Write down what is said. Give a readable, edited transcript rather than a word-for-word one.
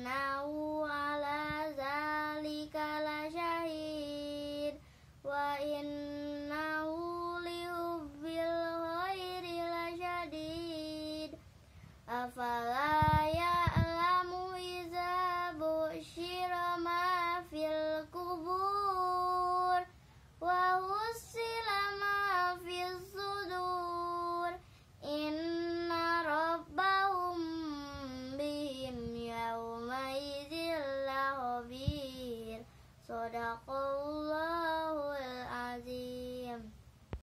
innahu ala zalika lasyahid wa innahu lihubbil khairi lasyadid afala ya'lamu iza busyira ma fil kubur wa husila ma fis sudur inna rabbahum bihim yawma idzil khabir. Shadaqallahu